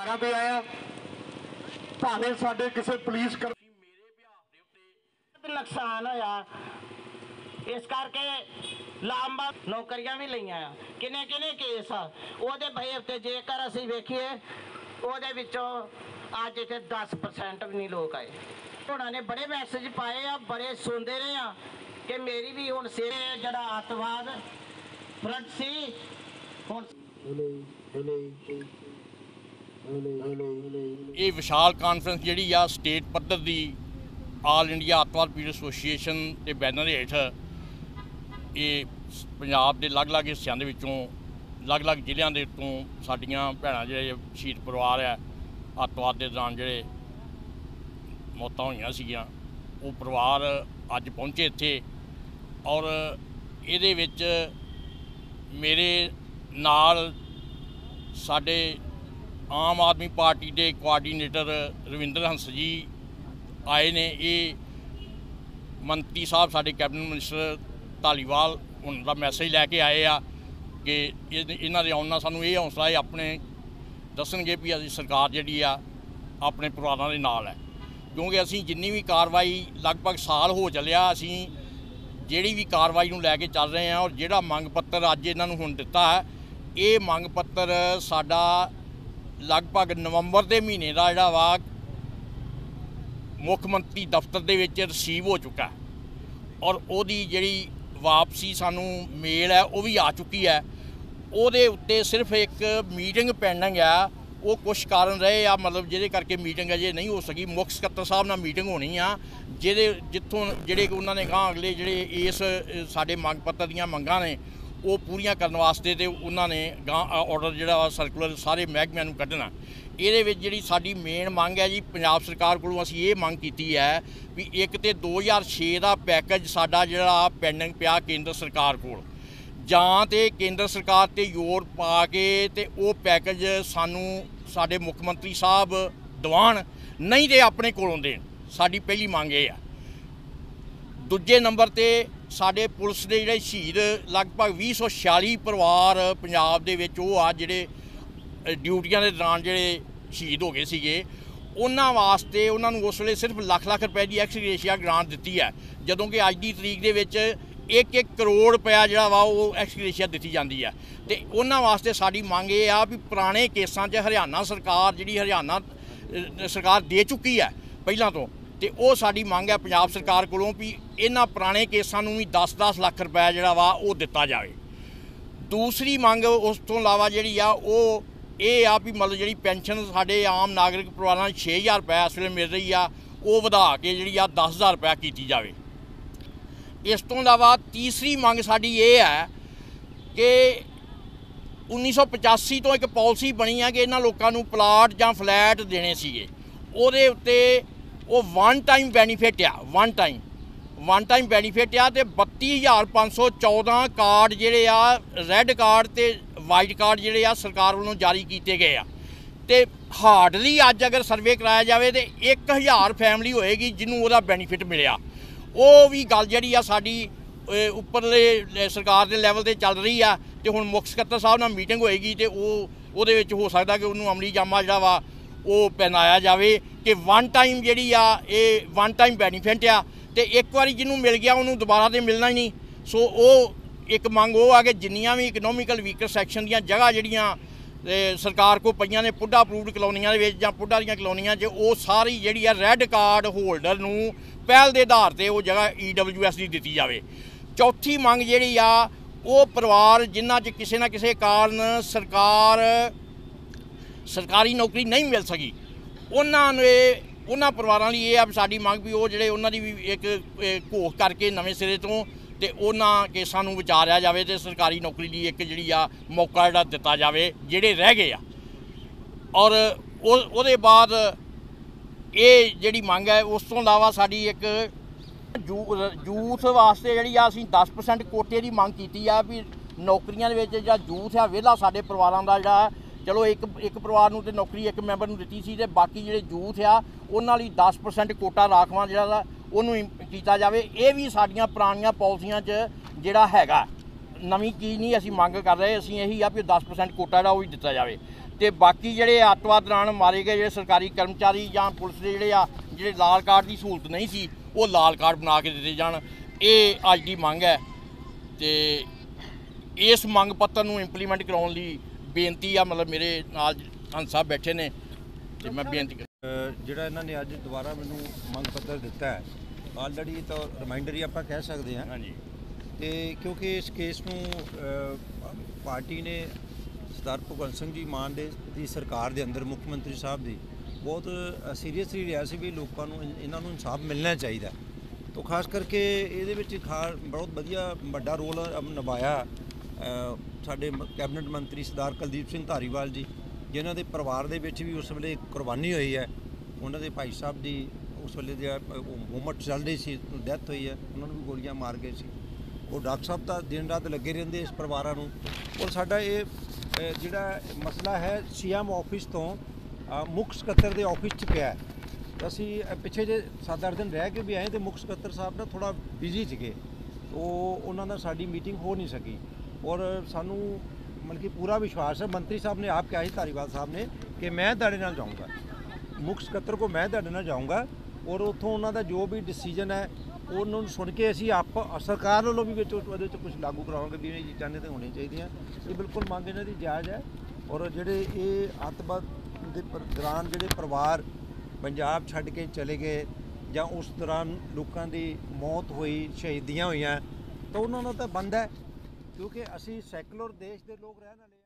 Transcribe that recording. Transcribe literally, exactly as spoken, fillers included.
भागां ते आया भावें साडे किसी पुलिस कर नुकसान होया इस करके लांबा नौकरियां भी लईआं किने किने केस आ ओहदे भई उत्ते जेकर असीं वेखीए ओहदे विचों अज इत्थे दस परसेंट भी नहीं लोग आए। हुणां ने बड़े मैसेज पाए आ बड़े सुनते रहे आ कि मेरी भी हुण सिर जिहड़ा अतवाद फ्रंट सी हुण ਇਹ ਵਿਸ਼ਾਲ ਕਾਨਫਰੰਸ ਜਿਹੜੀ ਆ ਸਟੇਟ ਪੱਧਰ ਦੀ ਆਲ ਇੰਡੀਆ ਅੱਤਵਾਦ ਪੀੜਤ ਐਸੋਸੀਏਸ਼ਨ ਦੇ ਬੈਨਰ ਹੇਠ ਇਹ ਪੰਜਾਬ ਦੇ ਅਲੱਗ-ਅਲੱਗ ਹਿੱਸਿਆਂ ਦੇ ਵਿੱਚੋਂ ਅਲੱਗ-ਅਲੱਗ ਜ਼ਿਲ੍ਹਿਆਂ ਦੇ ਤੋਂ ਸਾਡੀਆਂ ਭੈਣਾਂ ਜਿਹੜੇ ਸ਼ਹੀਦ ਪਰਿਵਾਰ ਹੈ ਅੱਤਵਾਦ ਦੇ ਦੌਰਾਨ ਜਿਹੜੇ ਮੌਤਾਂ ਹੋਈਆਂ ਸੀਗੀਆਂ ਉਹ ਪਰਿਵਾਰ ਅੱਜ ਪਹੁੰਚੇ ਇੱਥੇ ਔਰ ਇਹਦੇ ਵਿੱਚ ਮੇਰੇ ਨਾਲ ਸਾਡੇ ਆਮ ਆਦਮੀ ਪਾਰਟੀ ਦੇ ਕੋਆਰਡੀਨੇਟਰ ਰਵਿੰਦਰ ਹੰਸ ਜੀ ਆਏ ਨੇ। ਇਹ ਮੰਤਰੀ ਸਾਹਿਬ ਸਾਡੇ ਕੈਬਨਿਟ ਮਿਨਿਸਟਰ ਧਾਲੀਵਾਲ ਉਹਨਾਂ ਦਾ ਮੈਸੇਜ ਲੈ ਕੇ ਆਏ ਆ ਕਿ ਇਹਨਾਂ ਦੇ ਆਉਣ ਨਾਲ ਸਾਨੂੰ ਇਹ ਹੌਸਲਾ ਇਹ ਆਪਣੇ ਦੱਸਣਗੇ ਵੀ ਅਸੀਂ ਸਰਕਾਰ ਜਿਹੜੀ ਆ ਆਪਣੇ ਪਰਿਵਾਰਾਂ ਦੇ ਨਾਲ ਹੈ ਕਿਉਂਕਿ ਅਸੀਂ ਜਿੰਨੀ ਵੀ ਕਾਰਵਾਈ ਲਗਭਗ ਸਾਲ ਹੋ ਚੱਲਿਆ ਅਸੀਂ ਜਿਹੜੀ ਵੀ ਕਾਰਵਾਈ ਨੂੰ ਲੈ ਕੇ ਚੱਲ ਰਹੇ ਹਾਂ ਔਰ ਜਿਹੜਾ ਮੰਗ ਪੱਤਰ ਅੱਜ ਇਹਨਾਂ ਨੂੰ ਹੁਣ ਦਿੱਤਾ ਹੈ ਇਹ ਮੰਗ ਪੱਤਰ ਸਾਡਾ ਲਗਭਗ ਨਵੰਬਰ ਦੇ ਮਹੀਨੇ ਦਾ ਜਿਹੜਾ ਵਾ ਮੁੱਖ ਮੰਤਰੀ ਦਫ਼ਤਰ ਦੇ ਵਿੱਚ ਰਿਸੀਵ ਹੋ ਚੁੱਕਾ ਔਰ ਉਹਦੀ ਜਿਹੜੀ ਵਾਪਸੀ ਸਾਨੂੰ ਮੇਲ ਹੈ ਉਹ ਵੀ ਆ ਚੁੱਕੀ ਹੈ। ਉਹਦੇ ਉੱਤੇ ਸਿਰਫ ਇੱਕ ਮੀਟਿੰਗ ਪੈਂਡਿੰਗ ਆ ਉਹ ਕੁਛ ਕਾਰਨ ਰਹੇ ਆ ਮਤਲਬ ਜਿਹਦੇ ਕਰਕੇ ਮੀਟਿੰਗ ਅਜੇ ਨਹੀਂ ਹੋ ਸਕੀ। ਮੁੱਖ ਸਕੱਤਰ ਸਾਹਿਬ ਨਾਲ ਮੀਟਿੰਗ ਹੋਣੀ ਆ ਜਿਹਦੇ ਜਿੱਥੋਂ ਜਿਹੜੇ ਉਹਨਾਂ ਨੇ ਗਾਂ ਅਗਲੇ ਜਿਹੜੇ ਇਸ ਸਾਡੇ ਮੰਗ ਪੱਤਰ ਦੀਆਂ ਮੰਗਾਂ ਨੇ ਉਹ ਪੂਰੀਆਂ ਕਰਨ ਵਾਸਤੇ ਤੇ ਉਹਨਾਂ ਨੇ ਗਾਂ ਆਰਡਰ ਜਿਹੜਾ ਸਰਕੂਲਰ ਸਾਰੇ ਮਹਿਕਮਿਆਂ ਨੂੰ ਕੱਢਣਾ। ਇਹਦੇ ਵਿੱਚ ਜਿਹੜੀ ਸਾਡੀ ਮੇਨ ਮੰਗ ਹੈ ਜੀ ਪੰਜਾਬ ਸਰਕਾਰ ਕੋਲੋਂ ਅਸੀਂ ਇਹ ਮੰਗ ਕੀਤੀ ਹੈ ਵੀ ਇੱਕ ਤਾਂ ਦੋ ਹਜ਼ਾਰ ਛੇ ਦਾ ਪੈਕੇਜ ਸਾਡਾ ਜਿਹੜਾ ਪੈਂਡਿੰਗ ਪਿਆ ਕੇਂਦਰ ਸਰਕਾਰ ਕੋਲ ਜਾਂ ਤਾਂ ਕੇਂਦਰ ਸਰਕਾਰ 'ਤੇ ਜ਼ੋਰ ਪਾ ਕੇ ਅਤੇ ਉਹ ਪੈਕੇਜ ਸਾਨੂੰ ਸਾਡੇ ਮੁੱਖ ਮੰਤਰੀ ਸਾਹਿਬ ਦਿਵਾਉਣ ਨਹੀਂ ਤਾਂ ਆਪਣੇ ਕੋਲੋਂ ਦੇਣ। ਸਾਡੀ ਪਹਿਲੀ ਮੰਗ ਇਹ ਆ। ਦੂਜੇ ਨੰਬਰ 'ਤੇ ਸਾਡੇ ਪੁਲਿਸ ਦੇ ਜਿਹੜੇ ਸ਼ਹੀਦ ਲਗਭਗ ਵੀਹ ਸੌ ਛਿਆਲੀ ਪਰਿਵਾਰ ਪੰਜਾਬ ਦੇ ਵਿੱਚ ਉਹ ਆ ਜਿਹੜੇ ਡਿਊਟੀਆਂ ਦੇ ਦੌਰਾਨ ਜਿਹੜੇ ਸ਼ਹੀਦ ਹੋ ਗਏ ਸੀਗੇ ਉਹਨਾਂ ਵਾਸਤੇ ਉਹਨਾਂ ਨੂੰ ਉਸ ਵੇਲੇ ਸਿਰਫ ਲੱਖ ਲੱਖ ਰੁਪਏ ਦੀ ਐਕਸ ਗ੍ਰੇਸ਼ੀਆ ਗ੍ਰਾਂਟ ਦਿੱਤੀ ਹੈ ਜਦੋਂ ਕਿ ਅੱਜ ਦੀ ਤਰੀਕ ਦੇ ਵਿੱਚ ਇੱਕ ਇੱਕ ਕਰੋੜ ਰੁਪਇਆ ਜਿਹੜਾ ਵਾ ਉਹ ਐਕਸ ਗ੍ਰੇਸ਼ੀਆ ਦਿੱਤੀ ਜਾਂਦੀ ਹੈ। ਅਤੇ ਉਹਨਾਂ ਵਾਸਤੇ ਸਾਡੀ ਮੰਗ ਇਹ ਆ ਵੀ ਪੁਰਾਣੇ ਕੇਸਾਂ 'ਚ ਹਰਿਆਣਾ ਸਰਕਾਰ ਜਿਹੜੀ ਹਰਿਆਣਾ ਸਰਕਾਰ ਦੇ ਚੁੱਕੀ ਹੈ ਪਹਿਲਾਂ ਤੋਂ ਅਤੇ ਉਹ ਸਾਡੀ ਮੰਗ ਹੈ ਪੰਜਾਬ ਸਰਕਾਰ ਕੋਲੋਂ ਵੀ ਇਹਨਾਂ ਪੁਰਾਣੇ ਕੇਸਾਂ ਨੂੰ ਵੀ ਦਸ ਦਸ ਲੱਖ ਰੁਪਇਆ ਜਿਹੜਾ ਵਾ ਉਹ ਦਿੱਤਾ ਜਾਵੇ। ਦੂਸਰੀ ਮੰਗ ਉਸ ਤੋਂ ਇਲਾਵਾ ਜਿਹੜੀ ਆ ਉਹ ਇਹ ਆ ਵੀ ਮਤਲਬ ਜਿਹੜੀ ਪੈਨਸ਼ਨ ਸਾਡੇ ਆਮ ਨਾਗਰਿਕ ਪਰਿਵਾਰਾਂ ਨੂੰ ਛੇ ਹਜ਼ਾਰ ਰੁਪਇਆ ਇਸ ਵੇਲੇ ਮਿਲ ਰਹੀ ਆ ਉਹ ਵਧਾ ਕੇ ਜਿਹੜੀ ਆ ਦਸ ਹਜ਼ਾਰ ਰੁਪਇਆ ਕੀਤੀ ਜਾਵੇ। ਇਸ ਤੋਂ ਇਲਾਵਾ ਤੀਸਰੀ ਮੰਗ ਸਾਡੀ ਇਹ ਹੈ ਕਿ ਉੱਨੀ ਸੌ ਪਚਾਸੀ ਤੋਂ ਇੱਕ ਪਾਲਿਸੀ ਬਣੀ ਆ ਕਿ ਇਹਨਾਂ ਲੋਕਾਂ ਨੂੰ ਪਲਾਟ ਜਾਂ ਫਲੈਟ ਦੇਣੇ ਸੀਗੇ ਉਹਦੇ ਉੱਤੇ ਉਹ ਵਨ ਟਾਈਮ ਬੈਨੀਫਿਟ ਆ one time one time benefit ਆ ਅਤੇ ਬੱਤੀ ਹਜ਼ਾਰ ਪੰਜ ਸੌ ਚੌਦਾਂ ਕਾਰਡ ਜਿਹੜੇ ਆ ਰੈੱਡ ਕਾਰਡ ਅਤੇ ਵਾਈਟ ਕਾਰਡ ਜਿਹੜੇ ਆ ਸਰਕਾਰ ਵੱਲੋਂ ਜਾਰੀ ਕੀਤੇ ਗਏ ਆ ਅਤੇ ਹਾਰਡਲੀ ਅੱਜ ਅਗਰ ਸਰਵੇ ਕਰਾਇਆ ਜਾਵੇ ਤਾਂ ਇੱਕ ਹਜ਼ਾਰ ਫੈਮਿਲੀ ਹੋਏਗੀ ਜਿਹਨੂੰ ਉਹਦਾ ਬੈਨੀਫਿਟ ਮਿਲਿਆ। ਉਹ ਵੀ ਗੱਲ ਜਿਹੜੀ ਆ ਸਾਡੀ ਉੱਪਰਲੇ ਸਰਕਾਰ ਦੇ ਲੈਵਲ 'ਤੇ ਚੱਲ ਰਹੀ ਆ ਅਤੇ ਹੁਣ ਮੁੱਖ ਸਕੱਤਰ ਸਾਹਿਬ ਨਾਲ ਮੀਟਿੰਗ ਹੋਏਗੀ ਅਤੇ ਉਹ ਉਹਦੇ ਵਿੱਚ ਹੋ ਸਕਦਾ ਕਿ ਉਹਨੂੰ ਅਮਲੀ ਜਾਮਾ ਜਿਹੜਾ ਵਾ ਉਹ ਪਹਿਨਾਇਆ ਜਾਵੇ ਕਿ ਵਨ ਟਾਈਮ ਜਿਹੜੀ ਆ ਇਹ ਵਨ ਟਾਈਮ ਬੈਨੀਫਿਟ ਆ ਅਤੇ ਇੱਕ ਵਾਰੀ ਜਿਹਨੂੰ ਮਿਲ ਗਿਆ ਉਹਨੂੰ ਦੁਬਾਰਾ ਤਾਂ ਮਿਲਣਾ ਹੀ ਨਹੀਂ। ਸੋ ਉਹ ਇੱਕ ਮੰਗ ਉਹ ਆ ਕਿ ਜਿੰਨੀਆਂ ਵੀ ਇਕਨੋਮਿਕਲ ਵੀਕਰ ਸੈਕਸ਼ਨ ਦੀਆਂ ਜਗ੍ਹਾ ਜਿਹੜੀਆਂ ਸਰਕਾਰ ਕੋਲ ਪਈਆਂ ਨੇ ਪੁੱਡਾ ਅਪਰੂਵਡ ਕਲੋਨੀਆਂ ਦੇ ਵਿੱਚ ਜਾਂ ਪੁੱਡਾ ਦੀਆਂ ਕਲੋਨੀਆਂ 'ਚ ਉਹ ਸਾਰੀ ਜਿਹੜੀ ਆ ਰੈੱਡ ਕਾਰਡ ਹੋਲਡਰ ਨੂੰ ਪਹਿਲ ਦੇ ਆਧਾਰ 'ਤੇ ਉਹ ਜਗ੍ਹਾ ਈ ਡਬਲਿਊ ਐਸ ਦੀ ਦਿੱਤੀ ਜਾਵੇ। ਚੌਥੀ ਮੰਗ ਜਿਹੜੀ ਆ ਉਹ ਪਰਿਵਾਰ ਜਿਨ੍ਹਾਂ 'ਚ ਕਿਸੇ ਨਾ ਕਿਸੇ ਕਾਰਨ ਸਰਕਾਰ ਸਰਕਾਰੀ ਨੌਕਰੀ ਨਹੀਂ ਮਿਲ ਸਕੀ ਉਹਨਾਂ ਨੂੰ ਉਹਨਾਂ ਪਰਿਵਾਰਾਂ ਲਈ ਇਹ ਆ ਸਾਡੀ ਮੰਗ ਵੀ ਉਹ ਜਿਹੜੇ ਉਹਨਾਂ ਦੀ ਵੀ ਇੱਕ ਘੋਖ ਕਰਕੇ ਨਵੇਂ ਸਿਰੇ ਤੋਂ ਅਤੇ ਉਹਨਾਂ ਕੇਸਾਂ ਨੂੰ ਵਿਚਾਰਿਆ ਜਾਵੇ ਅਤੇ ਸਰਕਾਰੀ ਨੌਕਰੀ ਲਈ ਇੱਕ ਜਿਹੜੀ ਆ ਮੌਕਾ ਜਿਹੜਾ ਦਿੱਤਾ ਜਾਵੇ ਜਿਹੜੇ ਰਹਿ ਗਏ ਆ। ਔਰ ਉਹ ਉਹਦੇ ਬਾਅਦ ਇਹ ਜਿਹੜੀ ਮੰਗ ਹੈ ਉਸ ਤੋਂ ਇਲਾਵਾ ਸਾਡੀ ਇੱਕ ਯੂ ਯੂਥ ਵਾਸਤੇ ਜਿਹੜੀ ਆ ਅਸੀਂ ਦਸ ਪਰਸੈਂਟ ਕੋਟੇ ਦੀ ਮੰਗ ਕੀਤੀ ਆ ਵੀ ਨੌਕਰੀਆਂ ਦੇ ਵਿੱਚ ਜਿਹੜਾ ਯੂਥ ਆ ਵਿਹਲਾ ਸਾਡੇ ਪਰਿਵਾਰਾਂ ਦਾ ਜਿਹੜਾ ਚਲੋ ਇੱਕ ਇੱਕ ਪਰਿਵਾਰ ਨੂੰ ਤਾਂ ਨੌਕਰੀ ਇੱਕ ਮੈਂਬਰ ਨੂੰ ਦਿੱਤੀ ਸੀ ਅਤੇ ਬਾਕੀ ਜਿਹੜੇ ਯੂਥ ਆ ਉਹਨਾਂ ਲਈ ਦਸ ਪਰਸੈਂਟ ਕੋਟਾ ਰਾਖਵਾਂ ਜਿਹੜਾ ਦਾ ਉਹਨੂੰ ਕੀਤਾ ਜਾਵੇ। ਇਹ ਵੀ ਸਾਡੀਆਂ ਪੁਰਾਣੀਆਂ ਪਾਲਿਸੀਆਂ 'ਚ ਜਿਹੜਾ ਹੈਗਾ ਨਵੀਂ ਚੀਜ਼ ਨਹੀਂ ਅਸੀਂ ਮੰਗ ਕਰ ਰਹੇ ਅਸੀਂ ਇਹੀ ਆ ਵੀ ਦਸ ਪਰਸੈਂਟ ਕੋਟਾ ਜਿਹੜਾ ਉਹ ਵੀ ਦਿੱਤਾ ਜਾਵੇ। ਤੇ ਬਾਕੀ ਜਿਹੜੇ ਅੱਤਵਾਦ ਦੌਰਾਨ ਮਾਰੇ ਗਏ ਜਿਹੜੇ ਸਰਕਾਰੀ ਕਰਮਚਾਰੀ ਜਾਂ ਪੁਲਿਸ ਦੇ ਜਿਹੜੇ ਆ ਜਿਹੜੇ ਲਾਲ ਕਾਰਡ ਦੀ ਸਹੂਲਤ ਨਹੀਂ ਸੀ ਉਹ ਲਾਲ ਕਾਰਡ ਬਣਾ ਕੇ ਦਿੱਤੇ ਜਾਣ। ਇਹ ਅੱਜ ਦੀ ਮੰਗ ਹੈ ਤੇ ਇਸ ਮੰਗ ਪੱਤਰ ਨੂੰ ਇੰਪਲੀਮੈਂਟ ਕਰਾਉਣ ਲਈ ਬੇਨਤੀ ਆ। ਮਤਲਬ ਮੇਰੇ ਨਾਲ ਹੰਸ ਸਾਹਿਬ ਬੈਠੇ ਨੇ ਤੇ ਮੈਂ ਬੇਨਤੀ ਕਰ ਜਿਹੜਾ ਇਹਨਾਂ ਨੇ ਅੱਜ ਦੁਬਾਰਾ ਮੈਨੂੰ ਮੰਗ ਪੱਤਰ ਦਿੱਤਾ ਹੈ ਆਲਰੇਡੀ ਤਾਂ ਰਿਮਾਈਂਡਰ ਹੀ ਆਪਾਂ ਕਹਿ ਸਕਦੇ ਹਾਂ। ਹਾਂਜੀ ਤੇ ਕਿਉਂਕਿ ਇਸ ਕੇਸ ਨੂੰ ਪਾਰਟੀ ਨੇ ਸਰਦਾਰ ਭਗਵੰਤ ਸਿੰਘ ਜੀ ਮਾਨ ਦੇ ਦੀ ਸਰਕਾਰ ਦੇ ਅੰਦਰ ਮੁੱਖ ਮੰਤਰੀ ਸਾਹਿਬ ਦੀ ਬਹੁਤ ਸੀਰੀਅਸਲੀ ਰਿਹਾ ਸੀ ਵੀ ਲੋਕਾਂ ਨੂੰ ਇਹਨਾਂ ਨੂੰ ਇਨਸਾਫ ਮਿਲਣਾ ਚਾਹੀਦਾ। ਤੋ ਖਾਸ ਕਰਕੇ ਇਹਦੇ ਵਿੱਚ ਖਾ ਬਹੁਤ ਵਧੀਆ ਵੱਡਾ ਰੋਲ ਨਿਭਾਇਆ ਸਾਡੇ ਕੈਬਨਿਟ ਮੰਤਰੀ ਸਰਦਾਰ ਕੁਲਦੀਪ ਸਿੰਘ ਧਾਰੀਵਾਲ ਜੀ, ਜਿਨ੍ਹਾਂ ਦੇ ਪਰਿਵਾਰ ਦੇ ਵਿੱਚ ਵੀ ਉਸ ਵੇਲੇ ਕੁਰਬਾਨੀ ਹੋਈ ਹੈ। ਉਹਨਾਂ ਦੇ ਭਾਈ ਸਾਹਿਬ ਦੀ ਉਸ ਵੇਲੇ ਦੇ ਮੂਵਮੈਂਟ ਚੱਲ ਰਹੀ ਸੀ, ਡੈਥ ਹੋਈ ਹੈ, ਉਹਨਾਂ ਨੂੰ ਵੀ ਗੋਲੀਆਂ ਮਾਰ ਗਏ ਸੀ। ਉਹ ਡਾਕਟਰ ਸਾਹਿਬ ਤਾਂ ਦਿਨ ਰਾਤ ਲੱਗੇ ਰਹਿੰਦੇ ਇਸ ਪਰਿਵਾਰਾਂ ਨੂੰ। ਔਰ ਸਾਡਾ ਇਹ ਜਿਹੜਾ ਮਸਲਾ ਹੈ ਸੀ ਐਮ ਆਫਿਸ ਤੋਂ ਮੁੱਖ ਸਕੱਤਰ ਦੇ ਆਫਿਸ 'ਚ ਪਿਆ ਹੈ। ਅਸੀਂ ਪਿੱਛੇ ਜੇ ਸੱਤ ਅੱਠ ਦਿਨ ਰਹਿ ਕੇ ਵੀ ਆਏ ਤੇ ਮੁੱਖ ਸਕੱਤਰ ਸਾਹਿਬ ਨਾ ਥੋੜ੍ਹਾ ਬਿਜ਼ੀ ਸੀਗੇ, ਉਹ ਉਹਨਾਂ ਨਾਲ ਸਾਡੀ ਮੀਟਿੰਗ ਹੋ ਨਹੀਂ ਸਕੀ। ਔਰ ਸਾਨੂੰ ਮਤਲਬ ਕਿ ਪੂਰਾ ਵਿਸ਼ਵਾਸ ਹੈ, ਮੰਤਰੀ ਸਾਹਿਬ ਨੇ ਆਪ ਕਿਹਾ ਸੀ ਧਾਰੀਵਾਲ ਸਾਹਿਬ ਨੇ ਕਿ ਮੈਂ ਤੁਹਾਡੇ ਨਾਲ ਜਾਊਂਗਾ, ਮੁੱਖ ਸਕੱਤਰ ਕੋ ਮੈਂ ਤੁਹਾਡੇ ਨਾਲ ਜਾਊਂਗਾ ਔਰ ਉੱਥੋਂ ਉਹਨਾਂ ਦਾ ਜੋ ਵੀ ਡਿਸੀਜਨ ਹੈ ਉਹਨਾਂ ਨੂੰ ਸੁਣ ਕੇ ਅਸੀਂ ਆਪ ਸਰਕਾਰ ਵੱਲੋਂ ਵੀ ਵਿੱਚ ਉਹਦੇ ਵਿੱਚ ਕੁਝ ਲਾਗੂ ਕਰਾਵਾਂਗੇ ਵੀ ਇਹ ਚੀਜ਼ਾਂ ਨੇ ਤਾਂ ਹੋਣੀਆਂ ਚਾਹੀਦੀਆਂ। ਇਹ ਬਿਲਕੁਲ ਮੰਗ ਇਹਨਾਂ ਦੀ ਜਾਇਜ਼ ਹੈ। ਔਰ ਜਿਹੜੇ ਇਹ ਅੱਤਵਾਦ ਦੇ ਦੌਰਾਨ ਜਿਹੜੇ ਪਰਿਵਾਰ ਪੰਜਾਬ ਛੱਡ ਕੇ ਚਲੇ ਗਏ ਜਾਂ ਉਸ ਦੌਰਾਨ ਲੋਕਾਂ ਦੀ ਮੌਤ ਹੋਈ, ਸ਼ਹੀਦੀਆਂ ਹੋਈਆਂ, ਤਾਂ ਉਹਨਾਂ ਨੂੰ ਤਾਂ ਬੰਦ ਹੈ, ਕਿਉਂਕਿ ਅਸੀਂ ਸੈਕੂਲਰ ਦੇਸ਼ ਦੇ ਲੋਕ ਰਹਿਣ ਵਾਲੇ